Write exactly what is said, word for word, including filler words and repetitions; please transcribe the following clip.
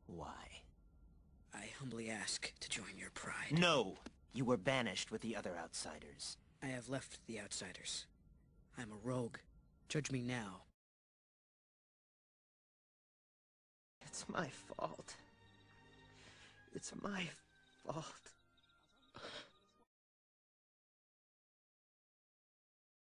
Why? I humbly ask to join your pride. No! You were banished with the other outsiders. I have left the outsiders. I'm a rogue. Judge me now. It's my fault. It's my fault.